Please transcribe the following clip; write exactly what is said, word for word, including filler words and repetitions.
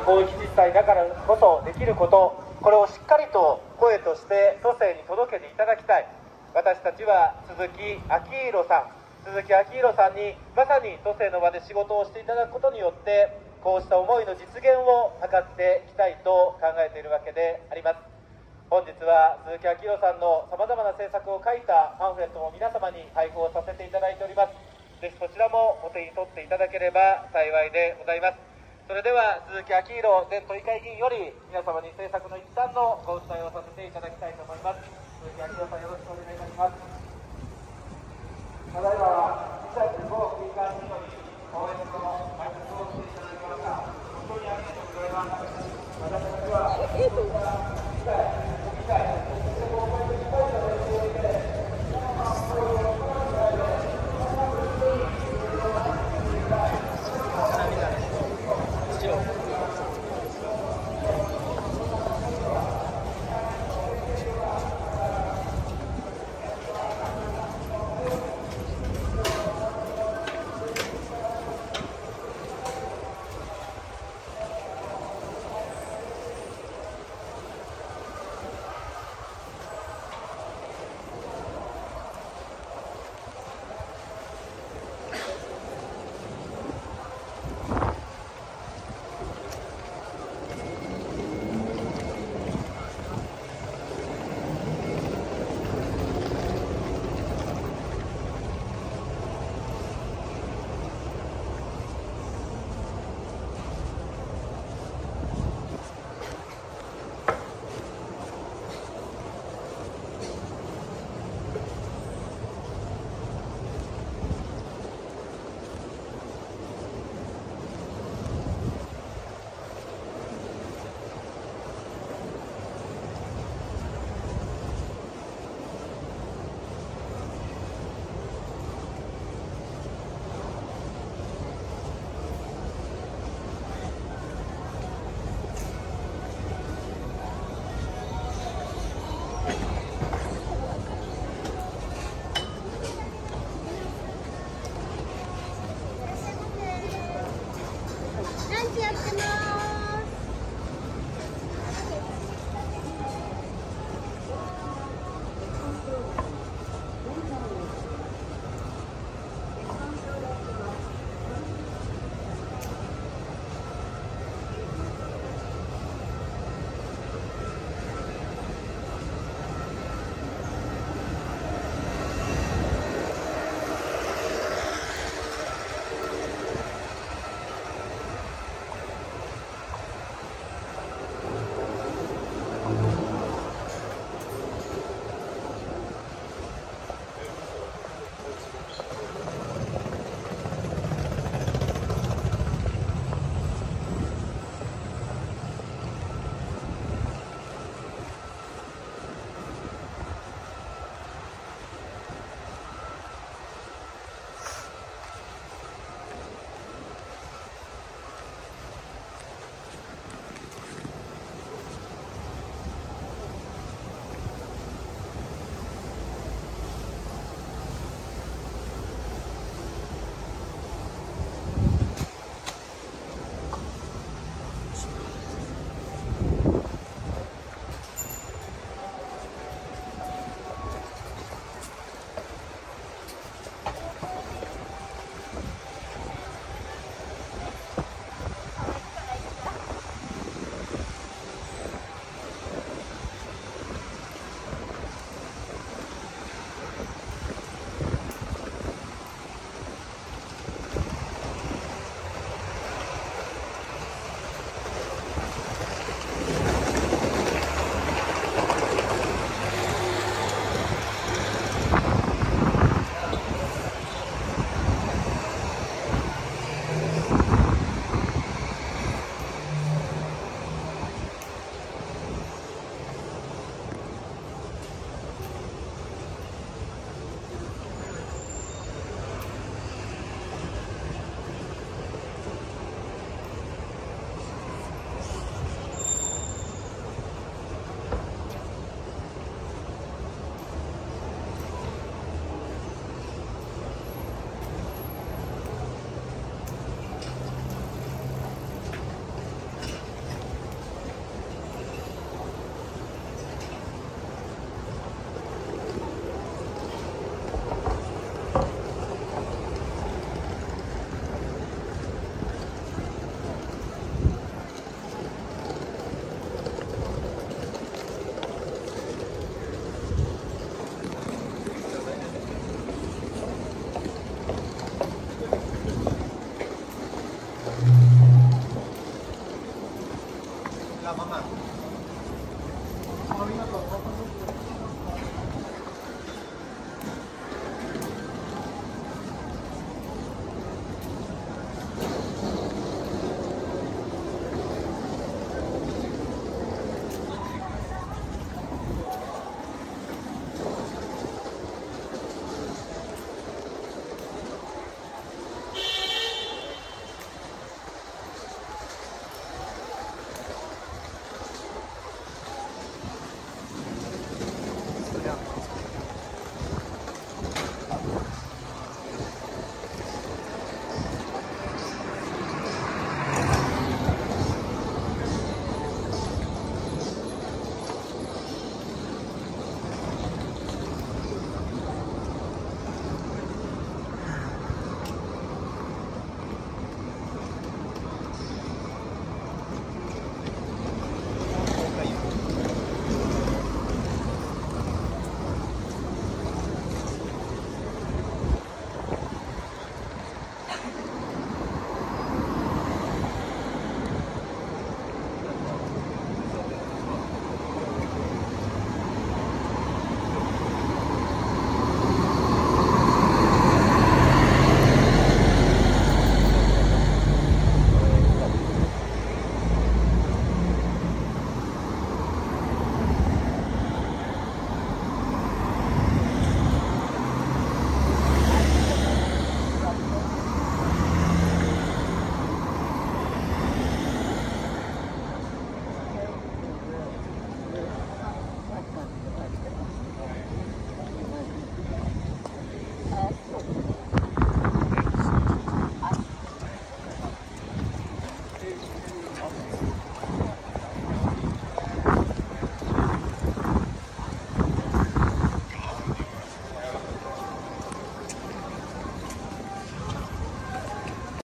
広域自治体だからこそできること、これをしっかりと声として都政に届けていただきたい。私たちは鈴木昭弘さん鈴木昭弘さんにまさに都政の場で仕事をしていただくことによって、こうした思いの実現を図っていきたいと考えているわけであります。本日は鈴木昭弘さんのさまざまな政策を書いたパンフレットも皆様に配布をさせていただいております。ぜひそちらもお手に取っていただければ幸いでございます。それでは鈴木昭弘前都議会議員より皆様に政策の一端のご訴えをさせていただきたいと思います。鈴木昭弘さん、よろしくお願いいたします。ただいまはにさいご区議会議員より応援の挨拶をしていただきました。本当にありがとうございます。私たちはこうした議会、国議会、そして